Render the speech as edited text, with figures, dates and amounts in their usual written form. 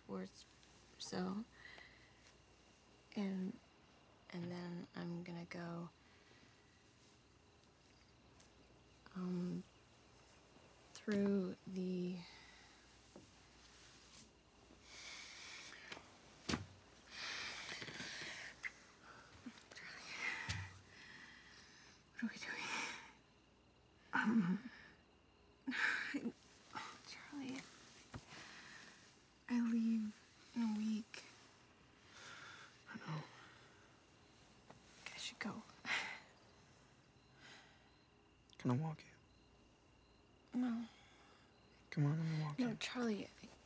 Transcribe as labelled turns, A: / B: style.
A: or so. And then I'm gonna go through the what are we doing? Charlie, I leave in a week.
B: I know.
A: I should go.
B: Can I walk you?
A: No.
B: Come on, let me walk you.
A: No, Charlie,